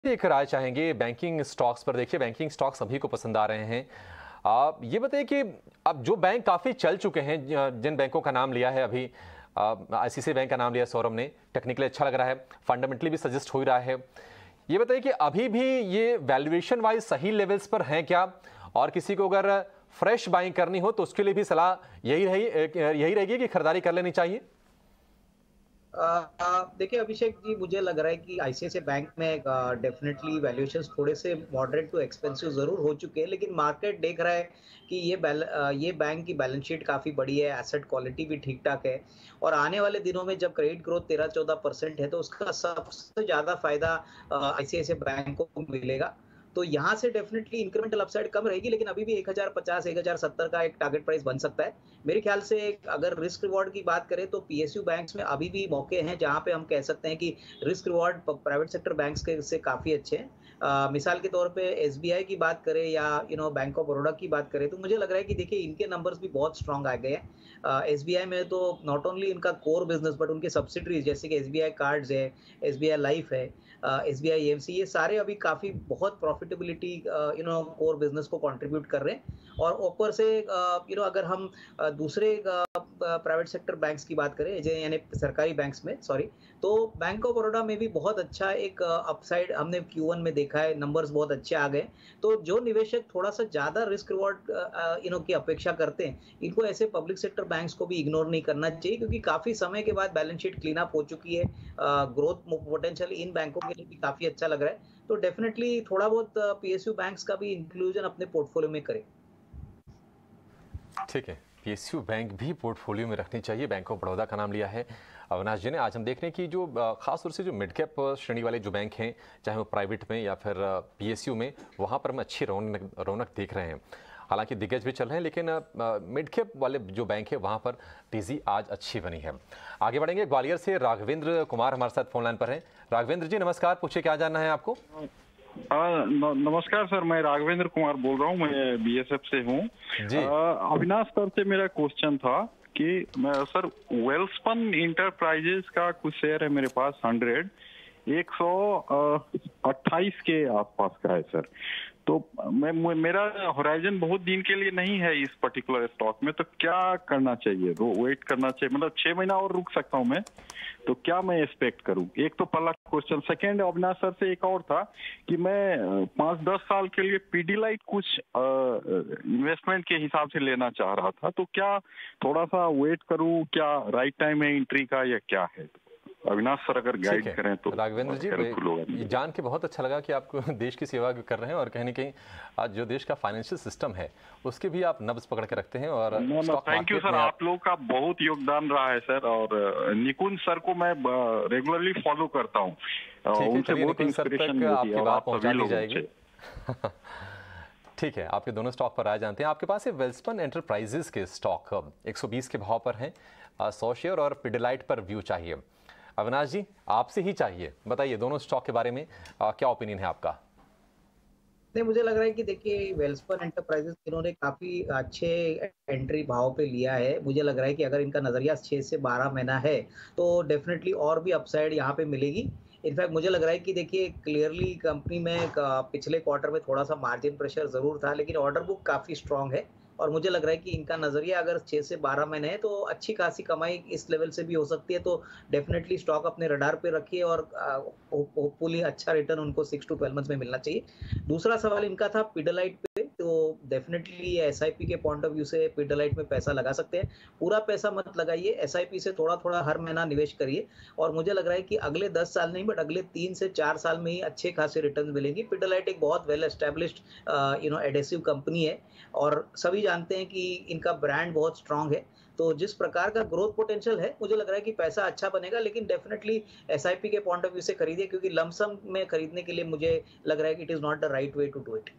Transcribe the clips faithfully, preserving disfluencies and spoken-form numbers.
एक राय चाहेंगे banking stocks पर। देखिए, बैंकिंग स्टॉक सभी को पसंद आ रहे हैं। आप ये बताइए कि अब जो बैंक काफ़ी चल चुके हैं, जिन बैंकों का नाम लिया है अभी, आईसीआईसीआई बैंक का नाम लिया सौरभ ने, टेक्निकली अच्छा लग रहा है, फंडामेंटली भी सजेस्ट हो ही रहा है। ये बताइए कि अभी भी ये वैल्यूएशन वाइज सही लेवल्स पर हैं क्या, और किसी को अगर फ्रेश बाइंग करनी हो तो उसके लिए भी सलाह यही रही यही रहेगी कि खरीदारी कर लेनी चाहिए? देखिए अभिषेक जी, मुझे लग रहा है कि आईसीआईसीआई बैंक में डेफिनेटली वैल्यूएशंस थोड़े से मॉडरेट टू एक्सपेंसिव जरूर हो चुके हैं, लेकिन मार्केट देख रहा है कि ये बैल ये बैंक की बैलेंस शीट काफी बड़ी है, एसेट क्वालिटी भी ठीक ठाक है, और आने वाले दिनों में जब क्रेडिट ग्रोथ तेरह चौदह परसेंट है तो उसका सबसे ज्यादा फायदा आईसीआईसीआई बैंक को मिलेगा। तो यहाँ से डेफिनेटली इंक्रीमेंटल अपसाइड कम रहेगी, लेकिन अभी भी एक हज़ार पचास एक हज़ार सत्तर का एक टारगेट प्राइस बन सकता है। मेरे ख्याल से अगर रिस्क रिवॉर्ड की बात करें तो पीएसयू बैंक्स में अभी भी मौके हैं जहां पे हम कह सकते हैं कि risk reward private sector banks के से काफी अच्छे हैं। आ, मिसाल के तौर पे एसबीआई की बात करें या you know bank of Baroda की बात करें तो मुझे लग रहा है कि देखिए इनके नंबर्स भी बहुत स्ट्रांग आ गए हैं। एसबीआई में तो नॉट ओनली इनका कोर बिजनेस बट उनके सब्सिडरीज जैसे कि एसबीआई कार्ड्स है, एसबीआई लाइफ है, एसबीआई एएमसी, ये सारे अभी काफी बहुत profitability you know core business को कंट्रीब्यूट कर रहे हैं। और ऊपर से यू नो अगर हम दूसरे प्राइवेट सेक्टर बैंक्स की बात करें यानी सरकारी बैंक्स में सॉरी तो बैंक ऑफ बड़ौदा में भी बहुत अच्छा एक अपसाइड हमने क्यू वन में देखा है, नंबर्स बहुत अच्छे आ गए। तो जो निवेशक थोड़ा सा ज्यादा रिस्क रिवॉर्ड यू नो की अपेक्षा करते हैं, इनको ऐसे पब्लिक सेक्टर बैंक्स को भी इग्नोर नहीं करना चाहिए, क्योंकि काफी समय के बाद बैलेंस शीट क्लीन अप हो चुकी है। ग्रोथ पोटेंशियल इन बैंकों के लिए भी काफी अच्छा लग रहा है। तो डेफिनेटली थोड़ा बहुत पीएसयू बैंक्स का भी इंक्लूजन अपने पोर्टफोलियो में करें। ठीक है, पीएसयू बैंक भी पोर्टफोलियो में रखनी चाहिए। बैंक ऑफ बड़ौदा का नाम लिया है अविनाश जी ने। आज हम देख रहे हैं कि जो खास तौर से जो मिड कैप श्रेणी वाले जो बैंक हैं, चाहे वो प्राइवेट में या फिर पीएसयू में, वहाँ पर हम अच्छी रौनक रौनक देख रहे हैं। हालांकि दिग्गज भी चल रहे हैं, लेकिन मिड कैप वाले जो बैंक है वहाँ पर तेजी आज अच्छी बनी है। आगे बढ़ेंगे, ग्वालियर से राघवेंद्र कुमार हमारे साथ फोन लाइन पर हैं। राघवेंद्र जी नमस्कार, पूछिए क्या जानना है आपको? आ, नमस्कार सर, मैं राघवेंद्र कुमार बोल रहा हूँ, मैं बीएसएफ से हूँ। अविनाश सर से मेरा क्वेश्चन था कि मैं सर वेल्सपन इंटरप्राइजेस का कुछ शेयर है मेरे पास, हंड्रेड एक सौ अट्ठाईस के आसपास का है सर। तो मैं मेरा होराइजन बहुत दिन के लिए नहीं है इस पर्टिकुलर स्टॉक में, तो क्या करना चाहिए? वेट करना चाहिए, मतलब छह महीना और रुक सकता हूँ मैं, तो क्या मैं एक्सपेक्ट करूं? एक तो पहला क्वेश्चन। सेकेंड, अविनाश सर से एक और था कि मैं पांच दस साल के लिए पीडीलाइट कुछ इन्वेस्टमेंट के हिसाब से लेना चाह रहा था, तो क्या थोड़ा सा वेट करूं? क्या राइट टाइम है एंट्री का या क्या है? अविनाश सर अगर गाइड करें तो। राघवेंद्र जी, ये जान के बहुत अच्छा लगा कि आप देश की सेवा कर रहे हैं, और कहीं ना कहीं आज जो देश का फाइनेंशियल सिस्टम है उसके भी आप नब्ज पकड़ के रखते हैं। और थैंक यू सर, आप लोग का बहुत योगदान रहा है सर, और निकुंज सर को मैं रेगुलरली फॉलो करता हूँ, उनसे बहुत इंस्पिरेशन मिलती है, बात पहुंचा दी जाएगी। ठीक है, आपके दोनों स्टॉक पर राय जानते हैं। आपके पास है वेल्सपन एंटरप्राइजेस के स्टॉक एक सौ बीस के भाव पर हैं, सौ शेयर, और पिडिलाइट पर व्यू चाहिए। अविनाश जी, आपसे ही चाहिए, बताइए दोनों स्टॉक के बारे में आ, क्या ओपिनियन है आपका? नहीं, मुझे लग रहा है कि देखिए वेल्सपन एंटरप्राइजेस इन्होंने काफी अच्छे एंट्री भाव पे लिया है। मुझे लग रहा है कि अगर इनका नजरिया छह से बारह महीना है तो डेफिनेटली और भी अपसाइड यहाँ पे मिलेगी। इनफैक्ट मुझे लग रहा है कि देखिए क्लियरली कंपनी में पिछले क्वार्टर में थोड़ा सा मार्जिन प्रेशर जरूर था, लेकिन ऑर्डर बुक काफी स्ट्रांग है, और मुझे लग रहा है कि इनका नजरिया अगर छह से बारह महीने है तो अच्छी खासी कमाई इस लेवल से भी हो सकती है। तो डेफिनेटली स्टॉक अपने रडार पे रखिए, और होपफुली अच्छा रिटर्न उनको सिक्स टू ट्वेल्व मंथ्स में मिलना चाहिए। दूसरा सवाल इनका था पिडिलाइट पे, तो डेफिनेटली एसआईपी के पॉइंट ऑफ व्यू से पिडिलाइट में पैसा लगा सकते हैं। पूरा पैसा मत लगाइए, एसआईपी से थोड़ा थोड़ा हर महीना निवेश करिए, और मुझे लग रहा है कि अगले दस साल नहीं बट अगले तीन से चार साल में ही अच्छे खासे रिटर्न मिलेंगे। पिडिलाइट एक बहुत well established you know adhesive company है, और सभी जानते हैं कि इनका ब्रांड बहुत स्ट्रांग है। तो जिस प्रकार का ग्रोथ पोटेंशियल है, मुझे लग रहा है कि पैसा अच्छा बनेगा, लेकिन डेफिनेटली एसआईपी के पॉइंट ऑफ व्यू से खरीदिए, क्योंकि लमसम में खरीदने के लिए मुझे लग रहा है कि it is not the right way to do it.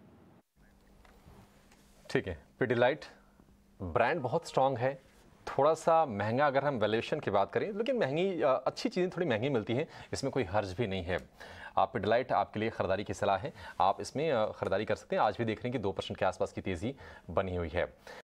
ठीक है, पिडिलाइट ब्रांड बहुत स्ट्रांग है, थोड़ा सा महंगा अगर हम वैल्यूएशन की बात करें, लेकिन महंगी अच्छी चीज़ें थोड़ी महंगी मिलती हैं, इसमें कोई हर्ज भी नहीं है। आप पिडिलाइट आपके लिए खरीदारी की सलाह है, आप इसमें खरीदारी कर सकते हैं। आज भी देख रहे हैं कि दो परसेंट के आसपास की तेज़ी बनी हुई है।